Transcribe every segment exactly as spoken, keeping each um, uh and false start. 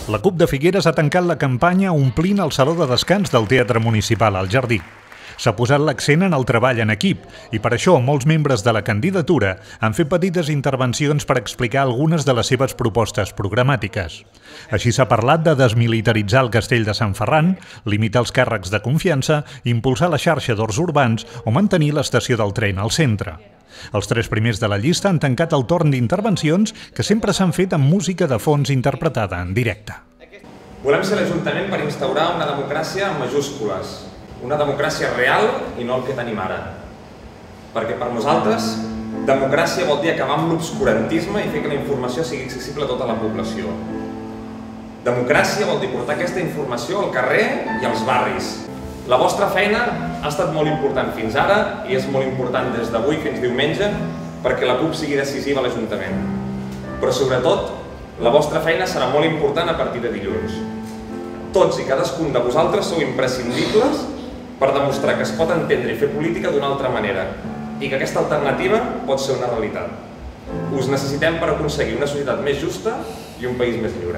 La CUP de Figueres ha tancat la campanya omplint el saló de descans del Teatre Municipal al Jardí. S'ha posat l'accent en el treball en equip i per això molts membres de la candidatura han fet petites intervencions per explicar algunes de les seves propostes programàtiques. Així s'ha parlat de desmilitaritzar el castell de Sant Ferran, limitar els càrrecs de confiança, impulsar la xarxa d'horts urbans o mantenir l'estació del tren al centre. Els tres primers de la llista han tancat el torn d'intervencions que sempre s'han fet amb música de fons interpretada en directe. Volem ser l'Ajuntament per instaurar una democràcia en majúscules, una democràcia real i no el que tenim ara. Perquè per nosaltres, democràcia vol dir acabar amb l'obscurantisme i fer que la informació sigui accessible a tota la població. Democràcia vol dir portar aquesta informació al carrer i als barris. La vostra feina ha estat molt important fins ara i és molt important des d'avui fins diumenge perquè la CUP sigui decisiva a l'Ajuntament. Però sobretot, la vostra feina serà molt important a partir de dilluns. Tots i cadascun de vosaltres sou imprescindibles per demostrar que es pot entendre i fer política d'una altra manera i que aquesta alternativa pot ser una realitat. Us necessitem per aconseguir una societat més justa i un país més lliure.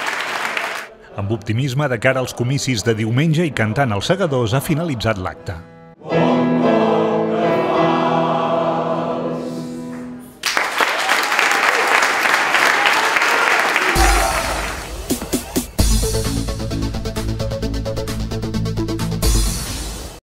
Amb optimisme de cara als comicis de diumenge i cantant els segadors ha finalitzat l'acte.